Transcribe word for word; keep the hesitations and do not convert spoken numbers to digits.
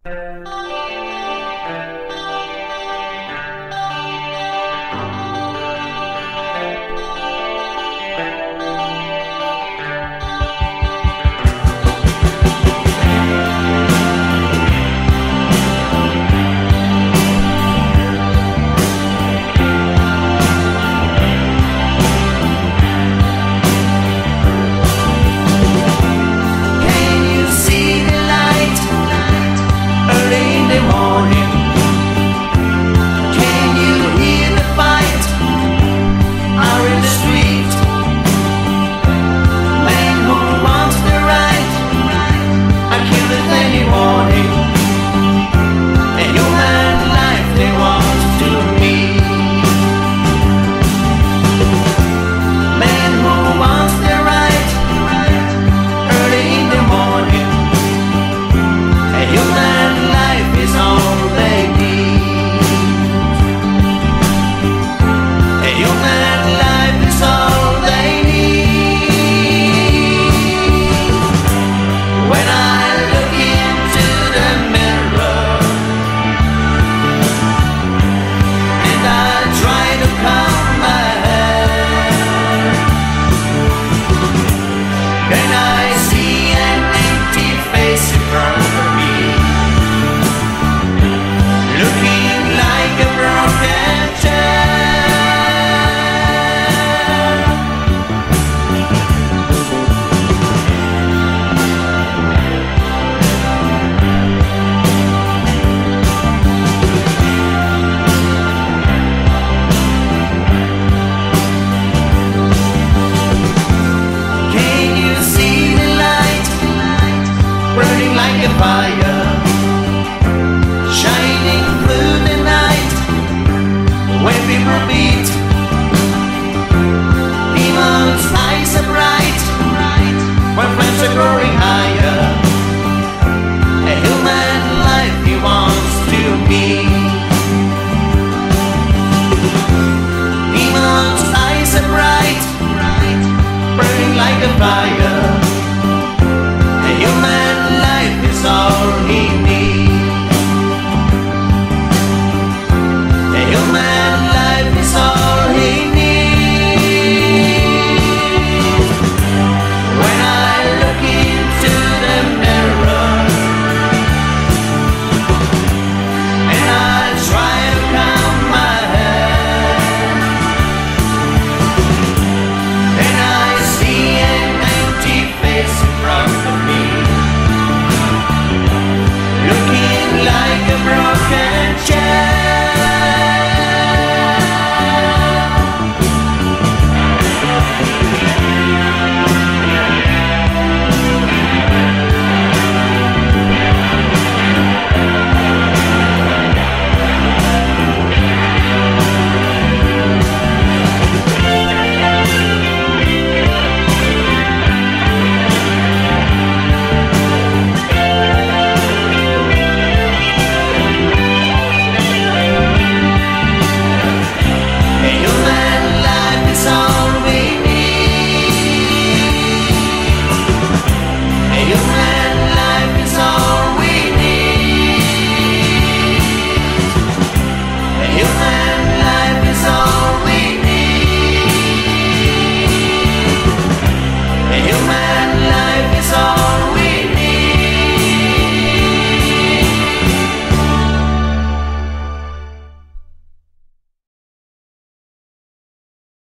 Fire shining through the night, when people beat, demons' eyes are bright, when flames are growing higher, a human life he wants to be. Demons' eyes are bright, burning like a fire, a human life is all he needs. A human life is all he needs. When I look into the mirror and I try to calm my head, and I see an empty face in front of me, looking like a broken